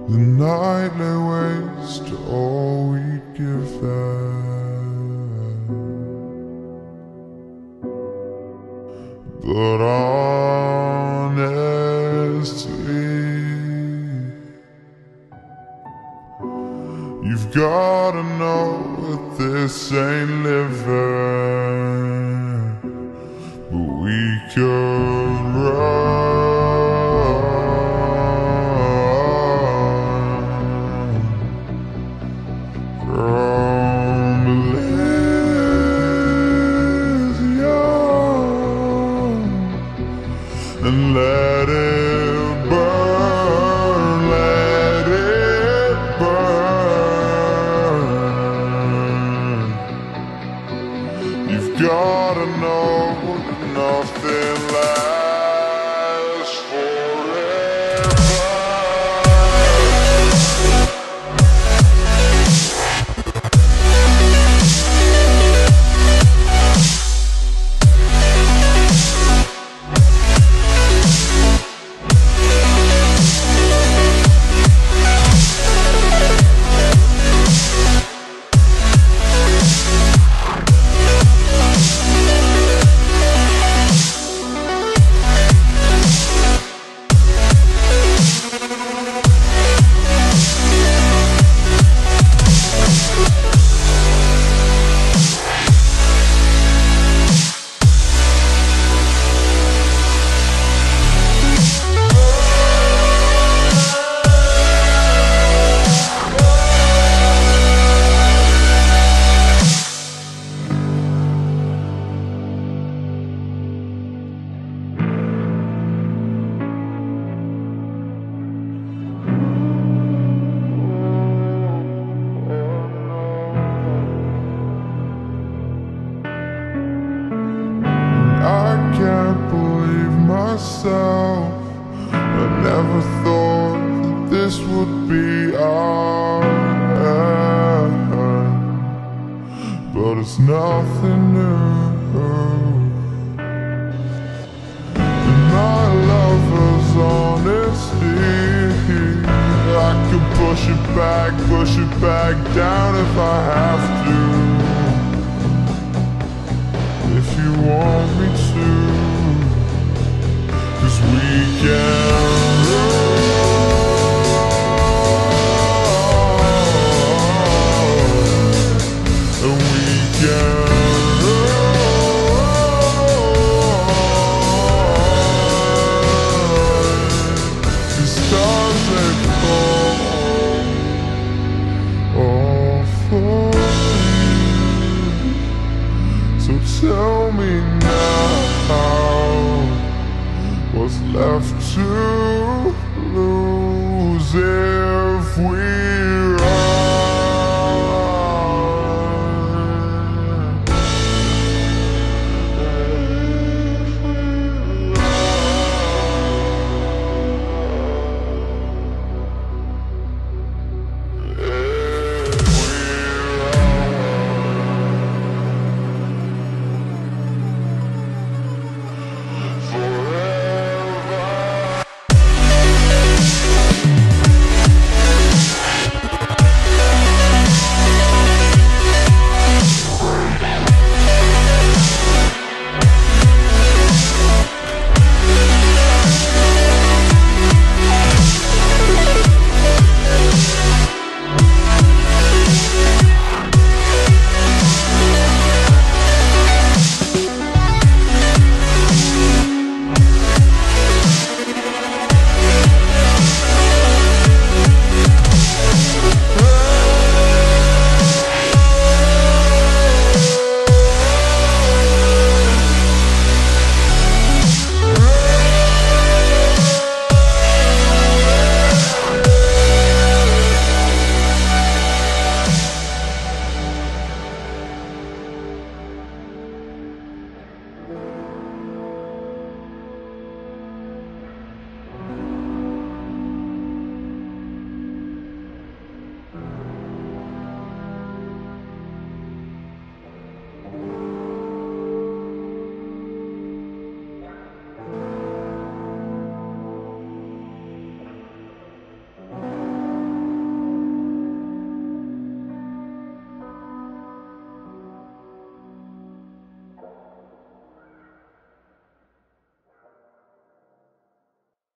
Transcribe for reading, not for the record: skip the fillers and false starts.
The night lay waste to all we'd given, but honestly, you've gotta know that this ain't living, but we could run from Elysium and let it burn, let it burn. You've gotta know that nothing lasts forever. I can't believe myself. I never thought that this would be our end, but it's nothing new. And my lover's honesty, I could push it back down if I have to, if you want me to, 'cause we can